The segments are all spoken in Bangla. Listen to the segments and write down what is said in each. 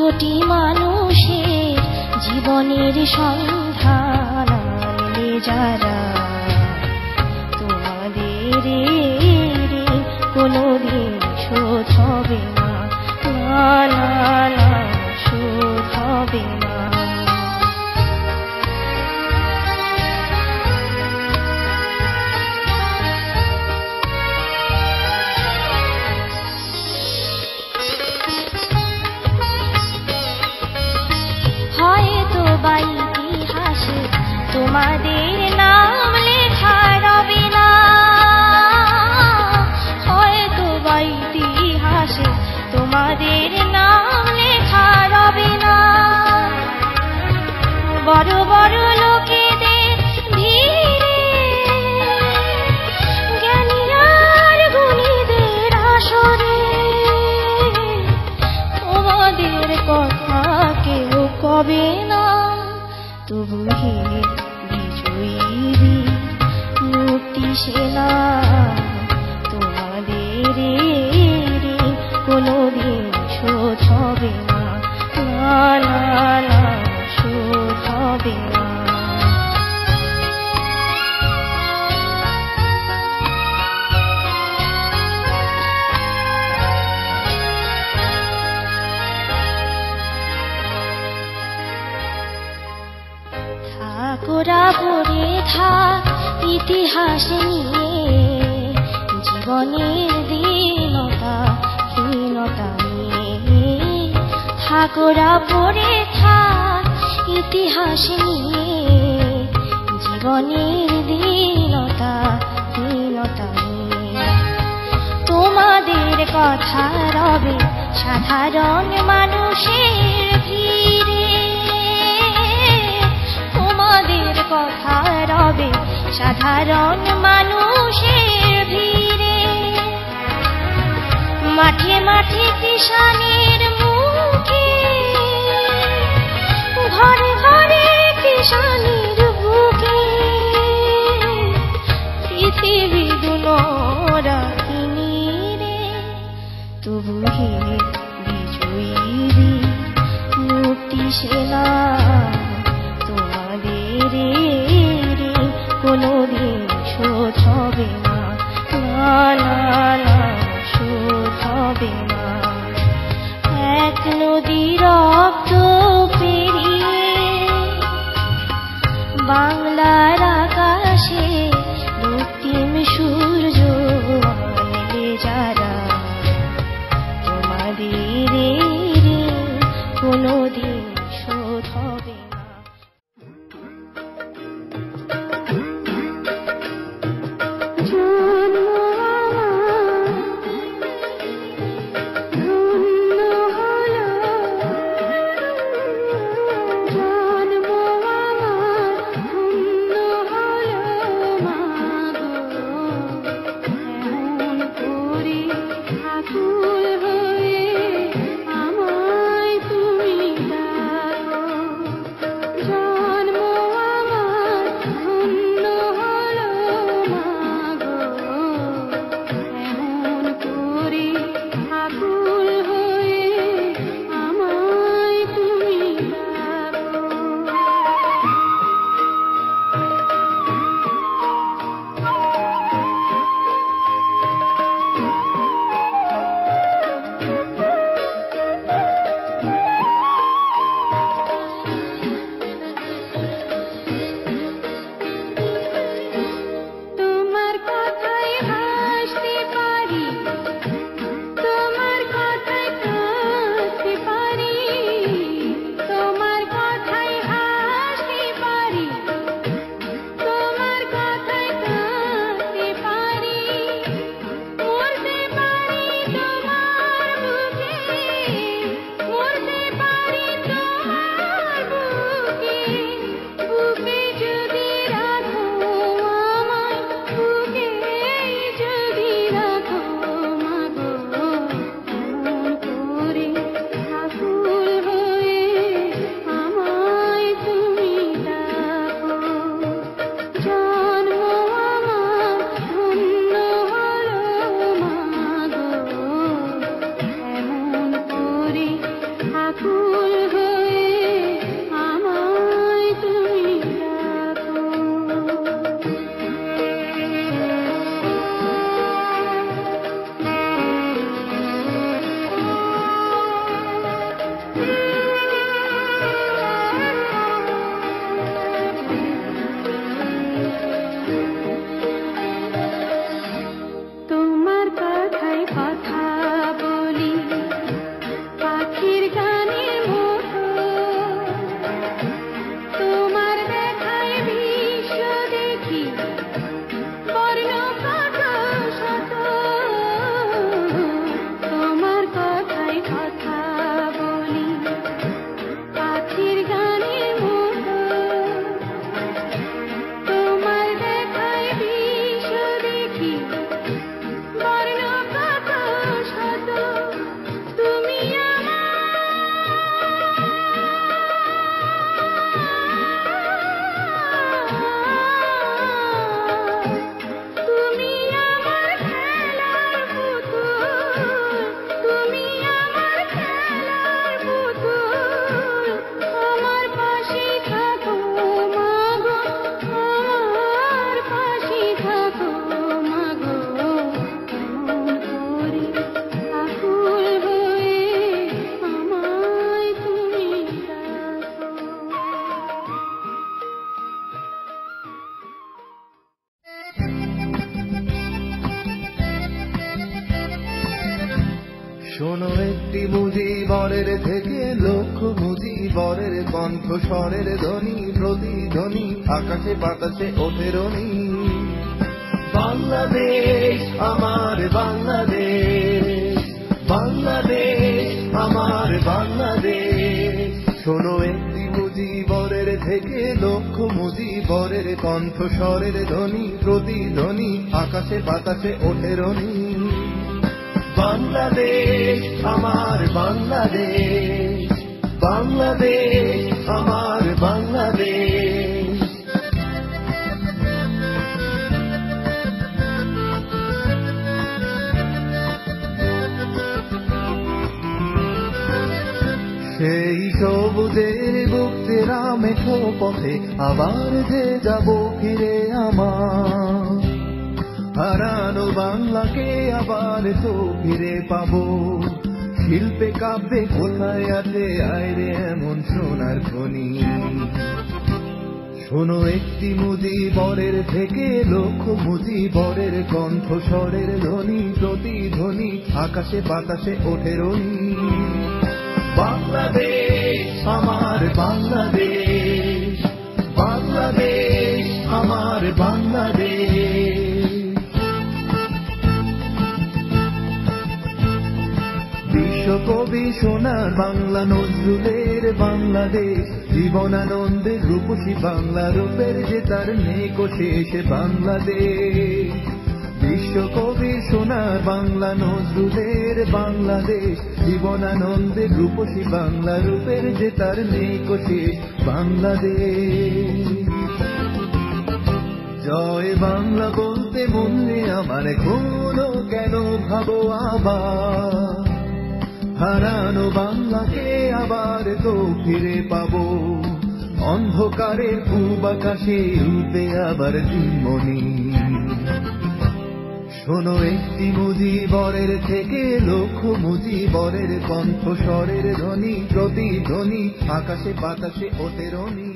কোটি মানুষের জীবনের সন্ধান আনলে যারা, তোমাদের কোনোদিন শোধ হবে না, না না না, শোধ হবে না। হয়তো বা ইতিহাসে তোমাদের নাম লেখা রবে না, হয়তো বা ইতিহাসে তোমাদের নাম লেখা রবে না। বড় বড় লোকেদের ভিড়ে, জ্ঞানী আর গুণীদের আসরে, তোমাদের কথা কেউ কবে না। তবু হে বিজয়ী মুক্তি সেনা, তোমাদের কোনোদিন শোধ হবে না, না না না, শোধ হবে না। থাকোরা পড়ে থাক ইতিহাস নিয়ে, জীবনের দীনতা হীনতা নিয়ে। থাকোরা পড়ে থাক ইতিহাস নিয়ে, জীবনের দীনতা হীনতা নিয়ে। তোমাদের কথা রবে সাধারণ মানুষের ভিড়ে, তোমাদের কথা রবে সাধারণ মানুষের ভিড়ে। মাঠে মাঠে কিষানের মুখে, ঘরে ঘরে কিষানের বুকে, পৃথিবী দুনোরা কিনিরে। তবু হে বিজয়ী মুক্তি সেনা, তোমাদের কোনোদিন শোধ হবে না, না না না, শোধ হবে না। এক নদী রক্ত পেরিয়ে বাংলার আকাশে রক্তিম সূর্য আনলে যারা, তোমাদের কোনোদিন শোধ হবে না। জন্ম আমার ধন্য হলো মা। শোনো একটি মুজিবরের থেকে লক্ষ মুজিবরের কণ্ঠ স্বরের ধ্বনি প্রতিধ্বনি আকাশে বাতাসে ওঠে রনি। বাংলাদেশ আমার বাংলাদেশ, বাংলাদেশ আমার বাংলাদেশ। শোনো একটি মুজিবরের থেকে লক্ষ মুজিবরের কণ্ঠ স্বরের ধ্বনি প্রতিধ্বনি আকাশে বাতাসে ওঠে রনি। বাংলাদেশ আমার বাংলাদেশ, বাংলাদেশ আমার বাংলাদেশ। সেই সবুজের বুকেরা মেঠো পথে আবার যে যাব ফিরে আমার, হারানো বাংলাকে আবার তো ফিরে পাবো। শিল্পে কাব্যে কোথায় আছে আইরে এমন সোনার খনি। শোনো একটি মুজিবরের থেকে লক্ষ মুজিবরের কণ্ঠ স্বরের ধ্বনি প্রতিধ্বনি আকাশে বাতাসে ওঠে রনি। বাংলাদেশ আমার বাংলাদেশ, বাংলাদেশ আমার বাংলাদেশ। বিশ্বকবি সোনার বাংলা নজরুলের বাংলাদেশ, জীবনানন্দের রূপসী বাংলা রূপের যে তার নেই শেষ বাংলাদেশ। বিশ্বকবি সোনার বাংলা নজরুলের বাংলাদেশ, জীবনানন্দের রূপসী বাংলা রূপের যে তার নেই শেষ বাংলাদেশ। জয় বাংলা বলতে মনে আমার এখনো কেন ভাবো আবার, হারানো বাংলাকে আবার তো ফিরে পাবো। অন্ধকারের পূব আকাশে উঠবে আবার দিনমণি। শোনো একটি মুজিবরের থেকে লক্ষ মুজিবরের কণ্ঠ স্বরের ধ্বনি প্রতিধ্বনি আকাশে বাতাসে ওঠে রনি।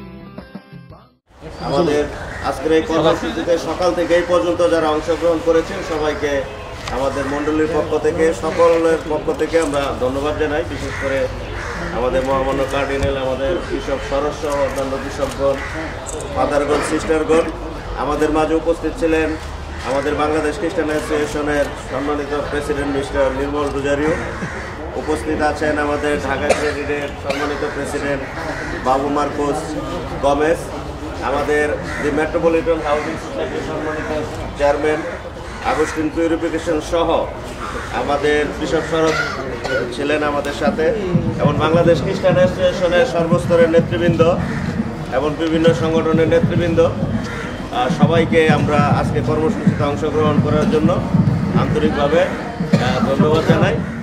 আমাদের আজকের এই কর্মসূচিতে সকাল থেকে এই পর্যন্ত যারা অংশগ্রহণ করেছেন সবাইকে আমাদের মণ্ডলীর পক্ষ থেকে সকলের পক্ষ থেকে আমরা ধন্যবাদ জানাই। বিশেষ করে আমাদের মহামান্য কার্ডিনাল, আমাদের বিশপ সরস্ব, অন্যান্য বিশপগণ, ফাদারগণ, সিস্টারগণ। আমাদের মাঝে উপস্থিত ছিলেন আমাদের বাংলাদেশ খ্রিস্টান অ্যাসোসিয়েশনের সম্মানিত প্রেসিডেন্ট মিস্টার নির্মল রোজারিও। উপস্থিত আছেন আমাদের ঢাকা ক্রেডিটের সম্মানিত প্রেসিডেন্ট বাবু মার্কোস গমেজ, আমাদের দি মেট্রোপলিটন হাউজিং সোসাইটির সম্মানিত চেয়ারম্যান আগস্টিন পিউরিফিকেশন সহ আমাদের বিশপ শরৎ ছিলেন আমাদের সাথে, এবং বাংলাদেশ খ্রিস্টান অ্যাসোসিয়েশনের সর্বস্তরের নেতৃবৃন্দ এবং বিভিন্ন সংগঠনের নেতৃবৃন্দ। সবাইকে আমরা আজকে কর্মসূচিতে অংশগ্রহণ করার জন্য আন্তরিকভাবে ধন্যবাদ জানাই।